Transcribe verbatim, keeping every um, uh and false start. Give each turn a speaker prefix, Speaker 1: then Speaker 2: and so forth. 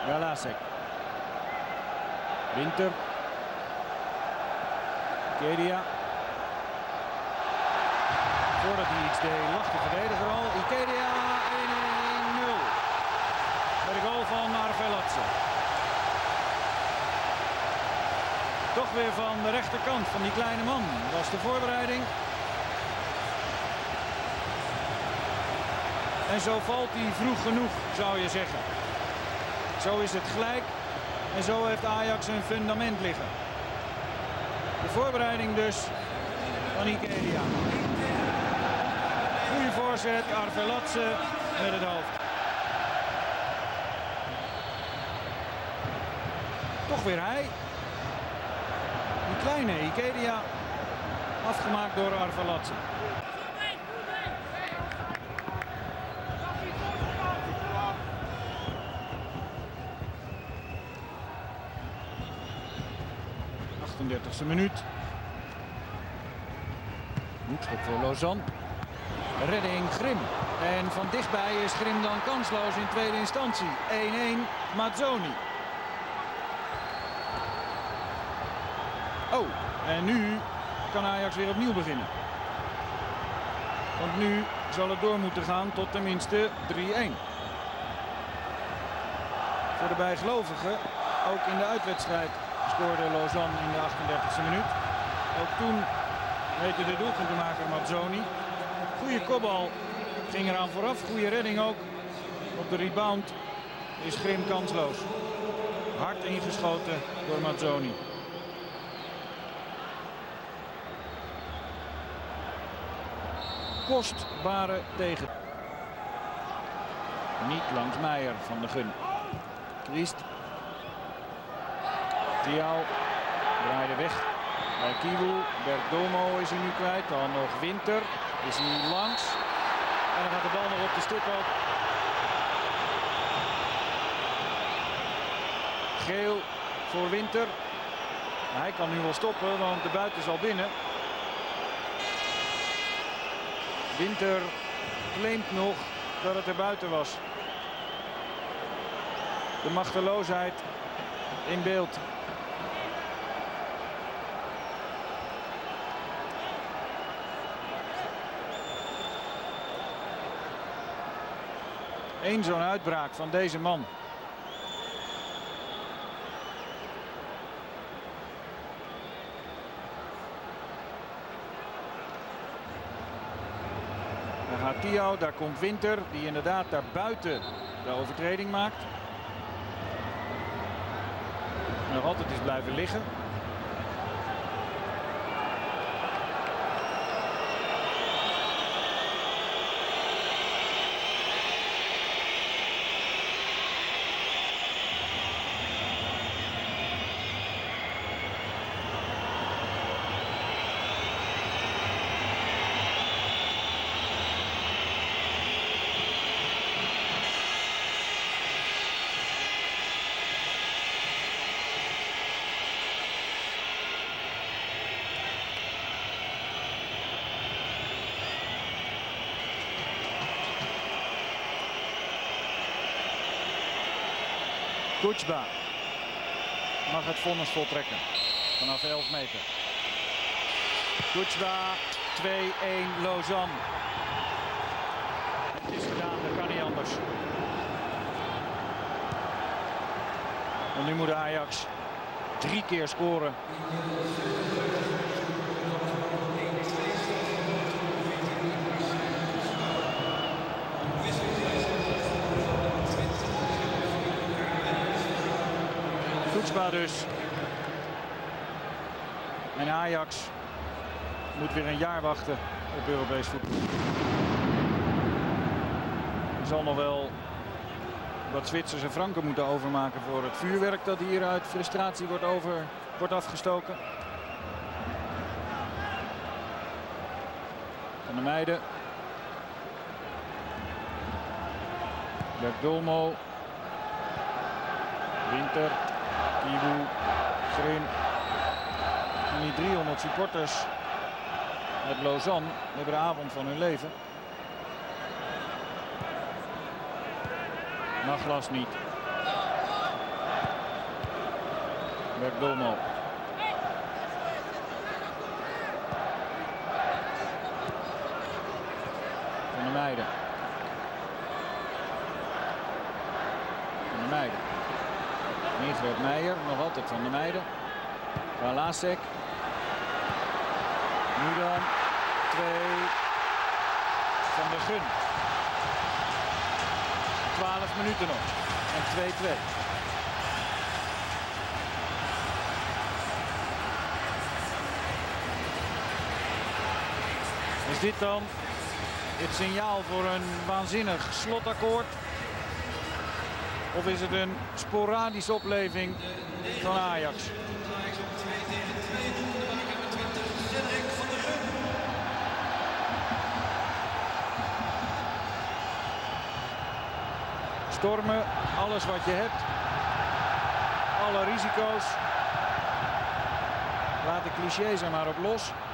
Speaker 1: Galasek. Winter. Ikedia. Voordat hij iets deed, lag de verdediger al. Ikedia één nul. Bij de goal van Arveladze. Toch weer van de rechterkant van die kleine man. Dat was de voorbereiding. En zo valt hij vroeg genoeg, zou je zeggen. Zo is het gelijk. En zo heeft Ajax een fundament liggen. De voorbereiding dus van Ikedia. Goede voorzet, Arveladze met het hoofd. Toch weer hij. Die kleine Ikedia. Afgemaakt door Arveladze. achtendertigste minuut. Hoekschop voor Lausanne. Redding Grim. En van dichtbij is Grim dan kansloos in tweede instantie. één-één Mazzoni. Oh, en nu kan Ajax weer opnieuw beginnen. Want nu zal het door moeten gaan tot tenminste drie-één. Voor de bijgelovigen, ook in de uitwedstrijd, scoorde Lausanne in de achtendertigste minuut. Ook toen heette de doelpuntenmaker Mazzoni. Goede kopbal ging eraan vooraf, goede redding ook. Op de rebound is Grim kansloos. Hard ingeschoten door Mazzoni. Kostbare tegen. Niet langs Meijer van de Gun. Christ. Thiaw draaide weg bij Kiewel. Bergdomo is hij nu kwijt. Dan nog Winter. Is hij langs. En dan gaat de bal nog op de stip op. Geel voor Winter. Hij kan nu wel stoppen, want de buiten is al binnen. Winter claimt nog dat het er buiten was. De machteloosheid in beeld. Eén zo'n uitbraak van deze man. Daar gaat Thiaw, daar komt Winter, die inderdaad daar buiten de overtreding maakt. Nog altijd is blijven liggen. Kuchba mag het vonnis voltrekken vanaf elf meter. Kuchba twee-één Lausanne. Het is gedaan, dat kan niet anders. En nu moet Ajax drie keer scoren. Kuchba dus. En Ajax moet weer een jaar wachten op Europees voetbal. Er zal nog wel wat Zwitserse franken moeten overmaken voor het vuurwerk dat hier uit frustratie wordt, over, wordt afgestoken. Van de Meijden. Bergdomo. Winter. Kiewel. Grim. En die driehonderd supporters uit Lausanne hebben de avond van hun leven. Maglas niet. Bergdomo. Van der Meijden. Van der Meijden. Ingrid Meijer, nog altijd Van der Meijden. Balasek. Nu dan twee van de Gun. twaalf minuten nog. En twee twee. Is dit dan het signaal voor een waanzinnig slotakkoord? Of is het een sporadische opleving van Ajax? Stormen, alles wat je hebt. Alle risico's. Laat de clichés er maar op los.